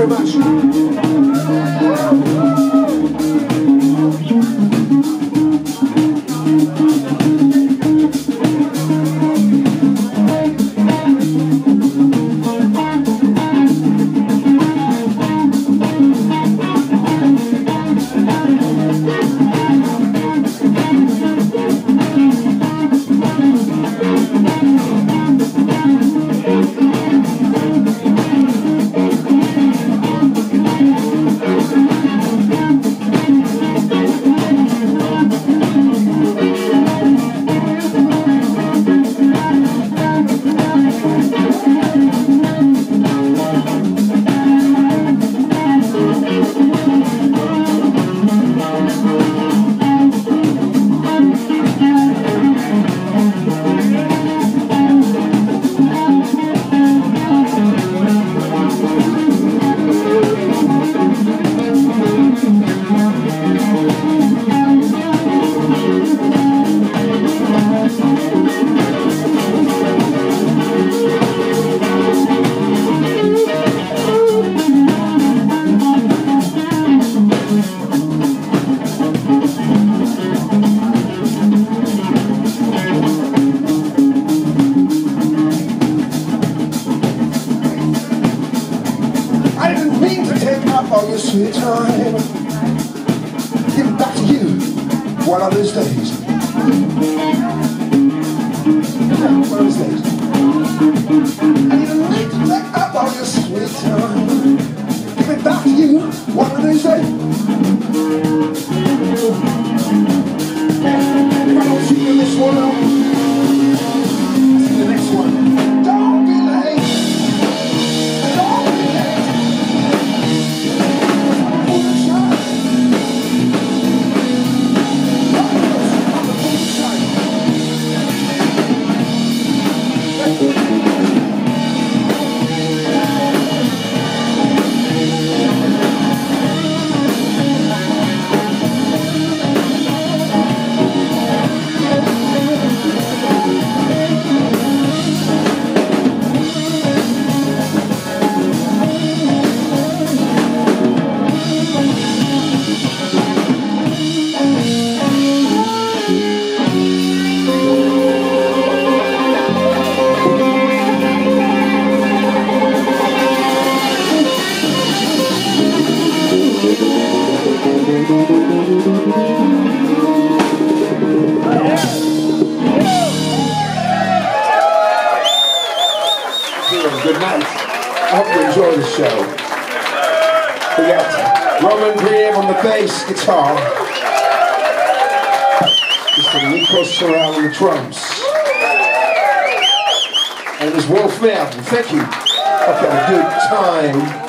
much. I didn't mean to take up all your sweet time. Give it back to you one of those days. One of those days. I didn't mean to take up all your sweet time. Give it back to you one of those days. If I don't see you in this one, I'll see you in the next one. Don't be late. Don't be late. Good night. I hope you enjoy the show. We got Roman Graham on the bass guitar. Mr. Nico Sorrell on the drums. And there's Wolf Mountain. Thank you. Okay, good time.